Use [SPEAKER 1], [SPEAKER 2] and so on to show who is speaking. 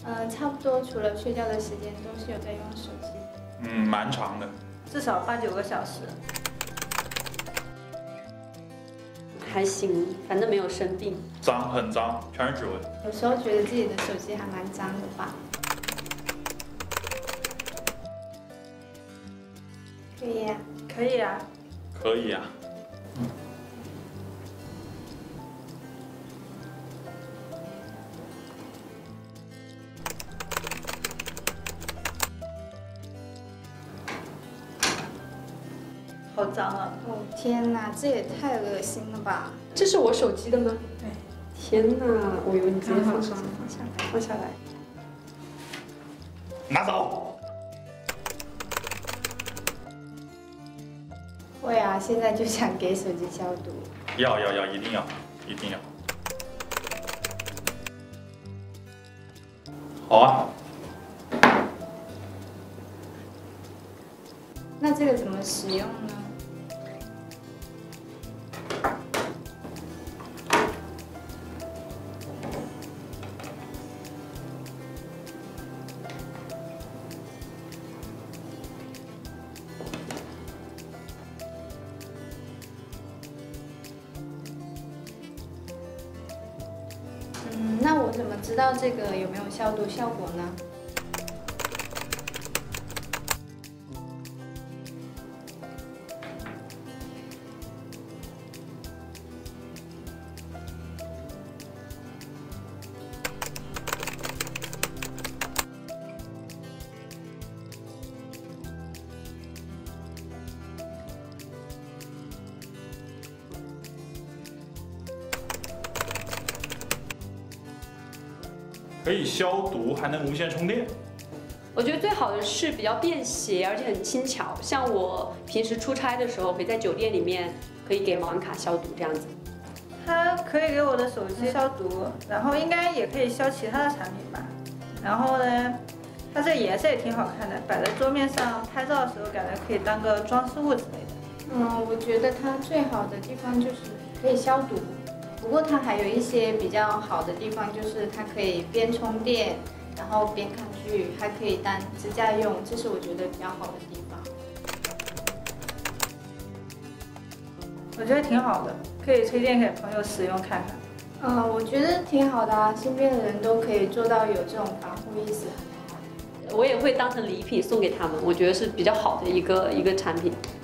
[SPEAKER 1] 差不多，除了睡觉的时间都是有在用手机。
[SPEAKER 2] 蛮长的，
[SPEAKER 3] 至少8、9个小时。
[SPEAKER 4] 还行，反正没有生病。
[SPEAKER 2] 脏，很脏，全是指纹。
[SPEAKER 1] 有时候觉得自己的手机还蛮脏的吧。可以呀。
[SPEAKER 3] 可以啊。
[SPEAKER 2] 可以啊。
[SPEAKER 3] 好脏啊！
[SPEAKER 1] 哦天哪，这也太恶心了吧！
[SPEAKER 4] 这是我手机的吗？
[SPEAKER 3] 对。
[SPEAKER 4] 天哪，我以为你直接放上，
[SPEAKER 1] 放下来。
[SPEAKER 2] 拿走。
[SPEAKER 1] 会啊，现在就想给手机消毒。
[SPEAKER 2] 要，一定要。好啊。
[SPEAKER 1] 那这个怎么使用呢？那我怎么知道这个有没有消毒效果呢？
[SPEAKER 2] 可以消毒，还能无线充电。
[SPEAKER 4] 我觉得最好的是比较便携，而且很轻巧。像我平时出差的时候，可以在酒店里面可以给保安卡消毒这样子。
[SPEAKER 3] 它可以给我的手机消毒，然后应该也可以消其他的产品吧。然后呢，它这颜色也挺好看的，摆在桌面上拍照的时候，感觉可以当个装饰物之类的。
[SPEAKER 1] 我觉得它最好的地方就是可以消毒。不过它还有一些比较好的地方，就是它可以边充电，然后边看剧，还可以当支架用，这是我觉得比较好的地方。
[SPEAKER 3] 我觉得挺好的，可以推荐给朋友使用看看。
[SPEAKER 1] 我觉得挺好的啊，身边的人都可以做到有这种防护意识。
[SPEAKER 4] 我也会当成礼品送给他们，我觉得是比较好的一个产品。